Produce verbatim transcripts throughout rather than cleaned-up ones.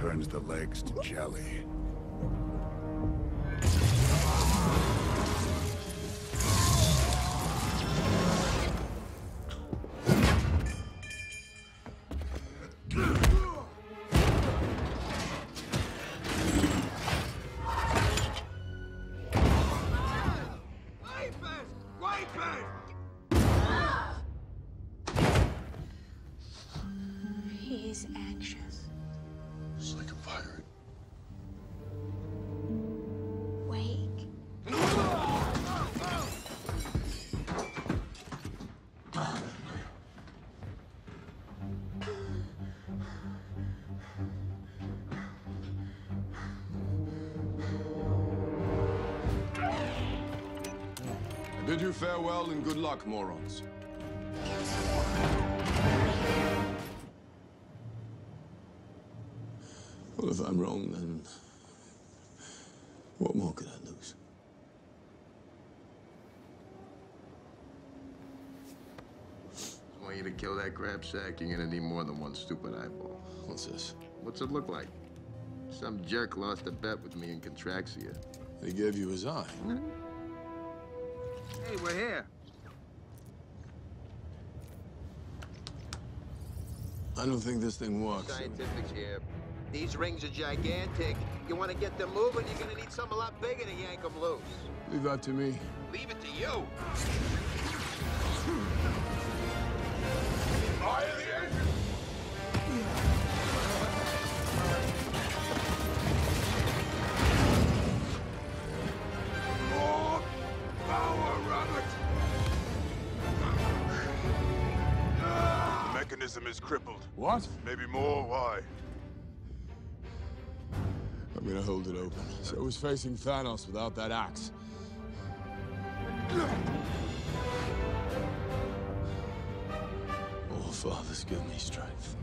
turns the legs to jelly. He's anxious. It's like a pirate. Wake. I bid you farewell and good luck, morons. Well, if I'm wrong, then what more could I lose? I want you to kill that crab sack. You're gonna need more than one stupid eyeball. What's this? What's it look like? Some jerk lost a bet with me in Contraxia. He gave you his eye. Hey, we're here. I don't think this thing works. Scientific here. These rings are gigantic. You want to get them moving, you're gonna need something a lot bigger to yank them loose. Leave that to me. Leave it to you. Fire the engine! More power, Robert! The mechanism is crippled. What? Maybe more. Why? I'm gonna hold it open. So was facing Thanos without that axe. Oh, fathers, give me strength.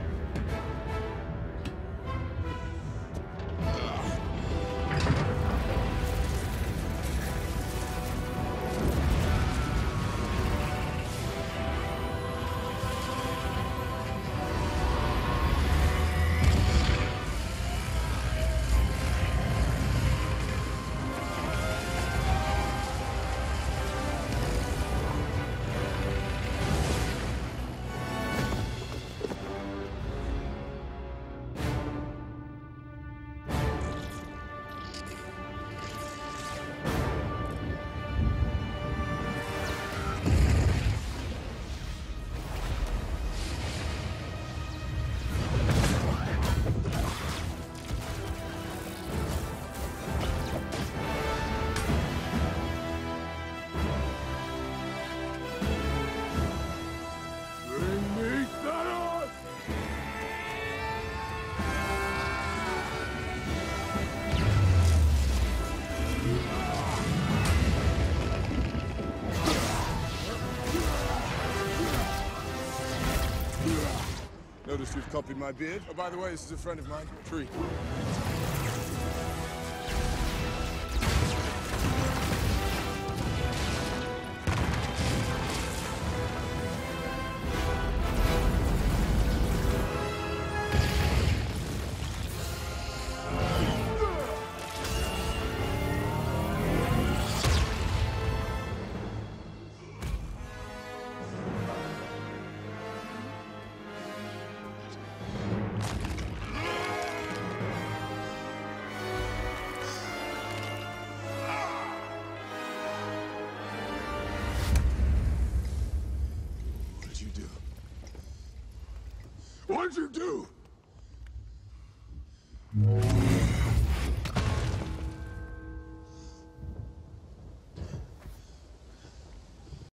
Noticed you've copied my beard. Oh, by the way, this is a friend of mine, Tree. What'd you do?